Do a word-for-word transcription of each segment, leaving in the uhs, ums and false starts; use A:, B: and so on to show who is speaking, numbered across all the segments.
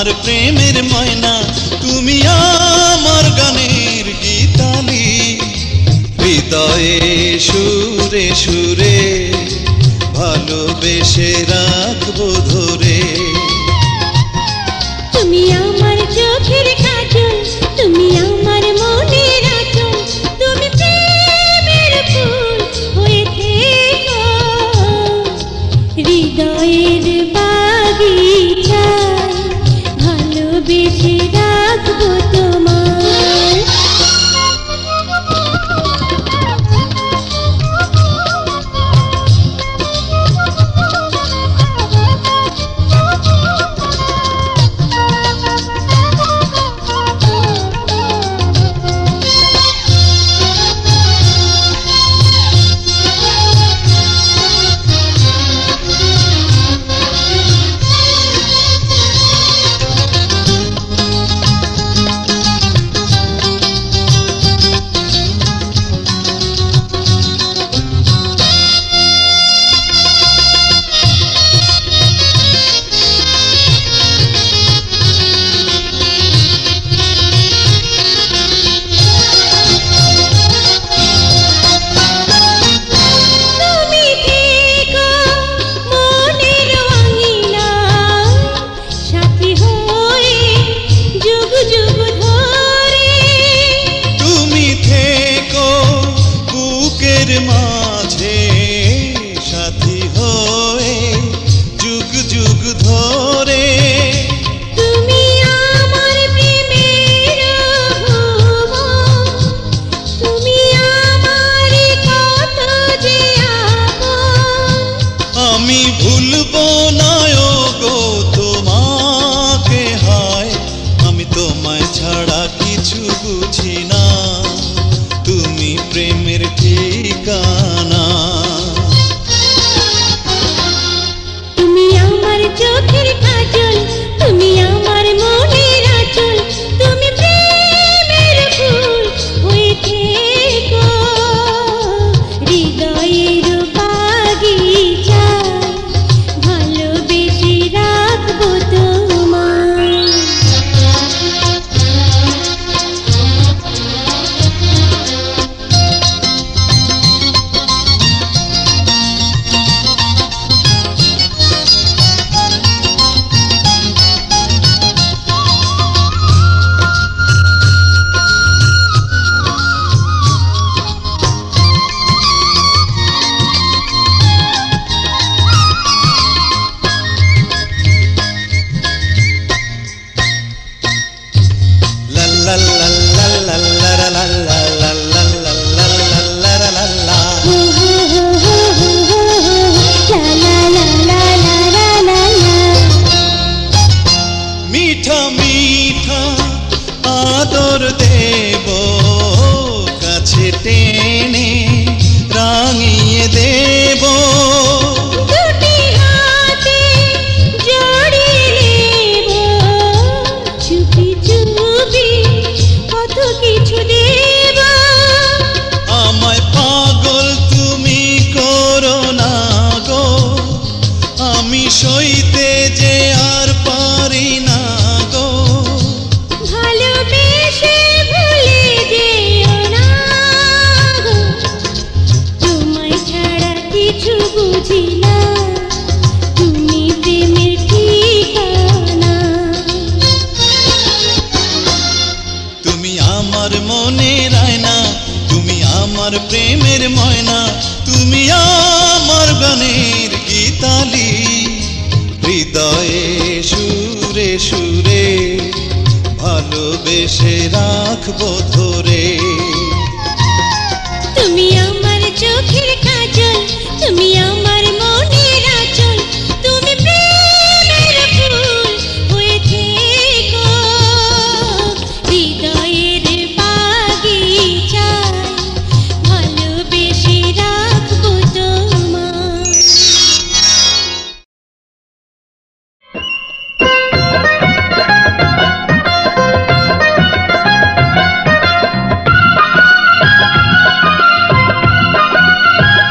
A: আমার প্রেমের ময়না, তুমি আমার গানের গীতালি, হৃদয়ে সুরে সুরে ভালোবেসে রাখবো ধরে।
B: তুমি আমার চোখের কাজল, তুমি আমার মনের আঁচল, তুমি প্রেমের ফুল হয়ে থেকো হৃদয়ের বাগিচায়, ভালোবেসে রাখবো তোমায়।
A: মাঝে সাথী হয়ে যুগ যুগ ধরে,
B: তুমি আমার প্রেমের ভুবন, তুমি আমার কত যে আপন।
A: আমি ভুলবো না গো তোমাকে, হায় আমি তোমায় ছাড়া কিছু বুঝি না, তুমি প্রেমের ঠিকানা।
B: তুমি আমার চোখের কাজল, তুমি আমার মনের আঁচল, তুমি প্রেমের ফুল হয়ে থেকো হৃদয়ের বাগিচায়, ভালোবেসে রাখবো তোমায়।
A: মিঠা মিঠা আদর দেব কাছে টেনে রাঙিয়ে দেব,
B: দুটি হাতে জড়িয়ে নেব, চুপি চুপি কত কিছু দেব।
A: আমায় পাগল তুমি করো না গো, আমি সইতে যে আর পারি না গো,
B: ভালোবেসে ভুলে যেও না গো, তোমায় ছাড়া কিছু বুঝি না, তুমি প্রেমের ঠিকানা।
A: তুমি আমার মনের আয়না, তুমি আমার প্রেমের ময়না, তুমি আমার গানের গীতালি, হৃদয়ে সুরে সুরে ভালোবেসে রাখবো ধরে।
B: তুমি আমার চোখের কাজল, তুমি আমার মনের আঁচল, তুমি প্রেমের ফুল হয়ে থেকো হৃদয়ের বাগিচায়, ভালোবেসে রাখবো তোমায়।
C: La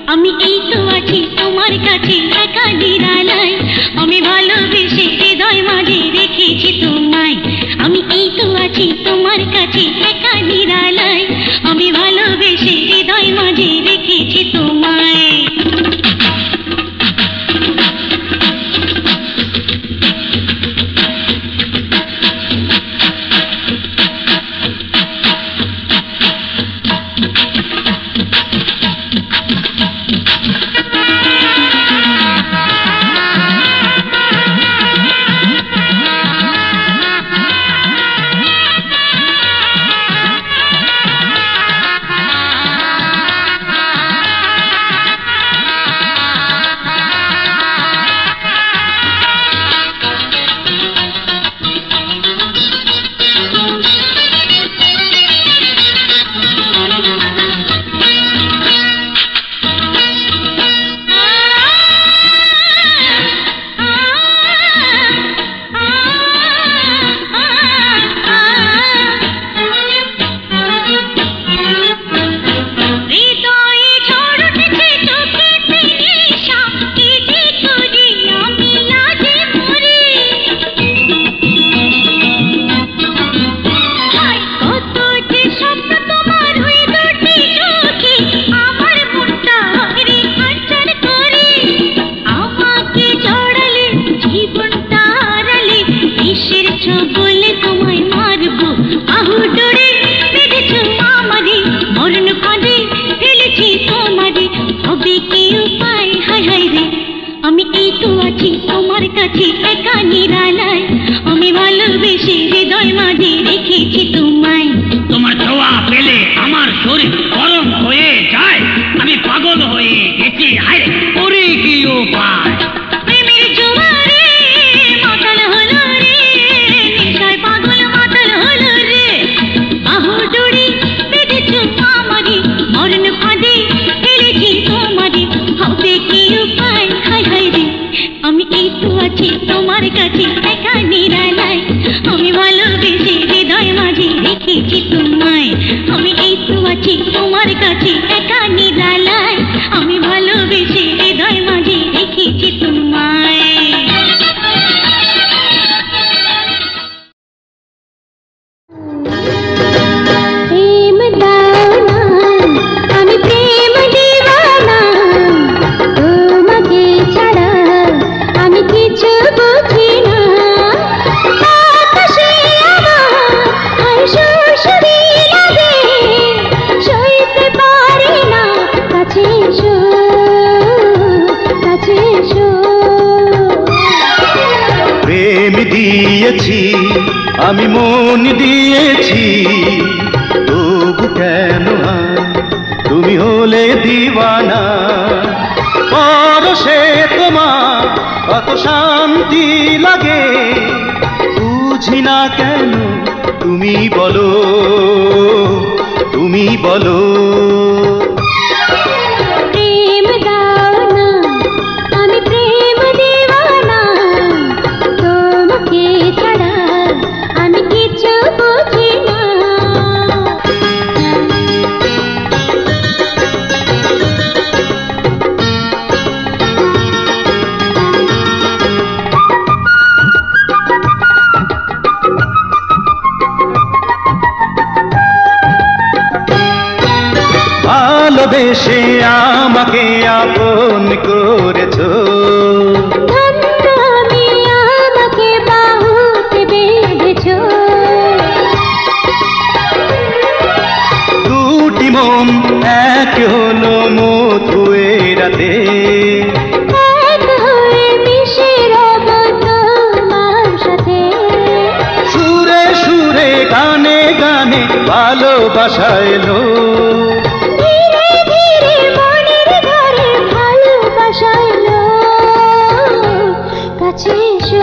B: আমি এই তো আছি তোমার কাছে একা নিরালায়, আমি ভালোবেসে হৃদয় মাঝে রেখেছি তোমায়। আমি এই তো আছি তোমার কাছে একা নিরালায়, আমি ভালোবেসে হৃদয় মাঝে রেখেছি তোমায়। আমি এই তো আছি তোমার কাছে একা নিরালায়, আমি ভালোবেসে হৃদয় মাঝে রেখেছি তোমায়।
C: তোমার ছোঁয়া পেলে আমার শরীর গরম হয়ে যায়, আমি পাগল হয়ে গেছি, হায় ওরে কি উপায়।
B: প্রেমের জোয়ারে মাতাল হলো রে, নেশায় পাগল মাতাল হলো রে, বাহু জুড়ে বেঁধেছো আমারে, মরণ ফাঁদে ফেলেছি তোমারে, হবে কি উপায়, হায় হায় রে। আমি এই তো আছি তোমার কাছে একা নিরালায়, আমি ভালোবেসে হৃদয় মাঝে রেখেছি তোমায়। আমি এই তো আছি তোমার কাছে একা নিরালায়, আমি ভালোবেসে হৃদয় মাঝে রেখেছি তোমায়। প্রেম দাওনা, আমি প্রেম দিওয়ানা, তোমাকে ছাড়া আমি কিছু বুঝি না। বাতাসে আমার হায় সুরসুরি লাগে, সইতে পারি না, কাছে এসো, কাছে এসো।
A: প্রেম দিয়েছি আমি মন দিয়েছি, তবু কেন আজ তুমি হলে দিওয়ানা। পরশে তোমার কত শান্তি লাগে, বুঝি না কেন, তুমি বলো, তুমি বলো।
B: প্রেম দাওনা, আমি প্রেম দিওয়ানা, তোমাকে ছাড়া আমি কিছু বুঝি না।
A: ভালোবেসে আমাকে আপন করেছো,
B: ধন্য আমি আমাকে বাহুতে বেঁধেছো,
A: দুটি মন এক হলো মধু এ রাতে,
B: এক হয়ে মিশে রব তোমার সাথে।
A: সুরে সুরে গানে গানে ভালোবাসা এলো,
B: ধীরে ধীরে মনের ঘরে ভালোবাসা এলো, কাছে এসো,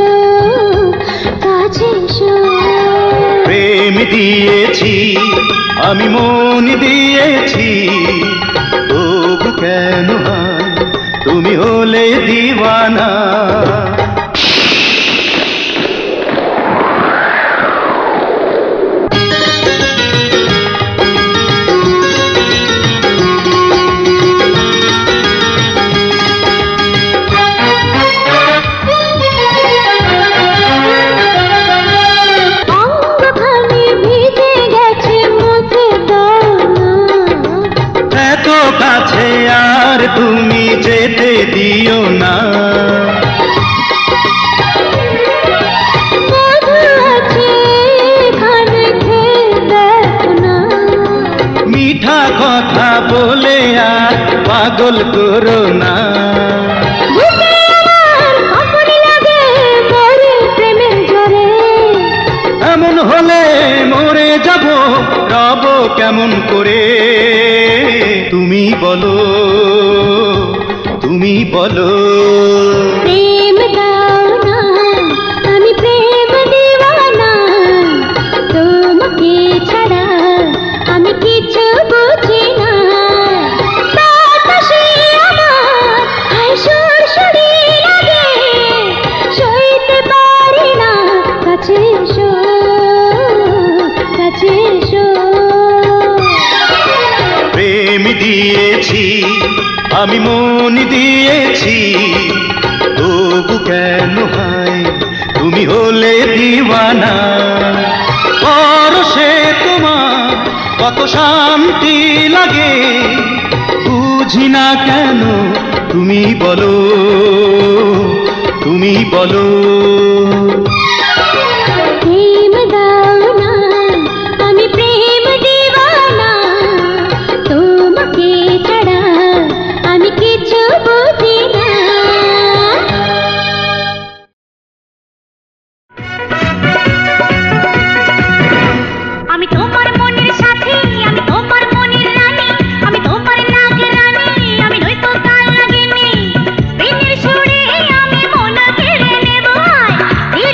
B: কাছে এসো।
A: প্রেম দিয়েছি আমি মন দিয়েছি, তবু কেন আজ তুমি হলে দিওয়ানা। পাগল করো না। এমন হলে মরে যাব, রব কেমন করে? তুমি বলো, তুমি বলো।
B: প্রেম দাও না, আমি প্রেম দিওয়ানা, তোমাকে ছাড়া আমি কিছু বুঝি না। বাতাসে আমার হায় সুরসুরি লাগে, সইতে পারি না, কাছে এসো, কাছে এসো।
A: প্রেম দিয়েছি আমি, মন দিয়েছি, তবু কেন হয় তুমি হলে দিওয়ানা? পরশে তোমার কত শান্তি লাগে, বুঝি না কেন? তুমি বলো, তুমি বলো।
B: প্রেম দাও না, আমি প্রেম দিওয়ানা, তোমাকে ছাড়া আমি কিছু বুঝি না। আমি তোমার মনের সাথী, আমি তোমার মনের রানী, আমি তোমার নাগের রানী, আমি নয়তো তার লাগেনি। প্রেমের সুরে আমি মন কেড়ে নেব,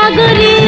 B: সাগরে